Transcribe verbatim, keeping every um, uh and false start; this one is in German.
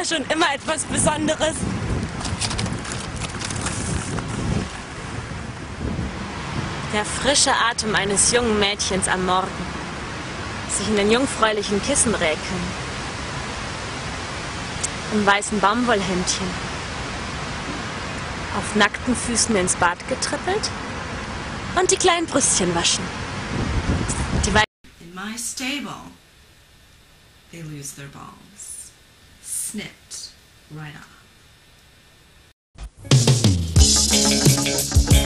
schon immer etwas Besonderes. Der frische Atem eines jungen Mädchens am Morgen. Sich in den jungfräulichen Kissen räkeln. Im weißen Baumwollhemdchen. Auf nackten Füßen ins Bad getrippelt und die kleinen Brüstchen waschen. Die In my stable, they lose their balls. Snipped right off.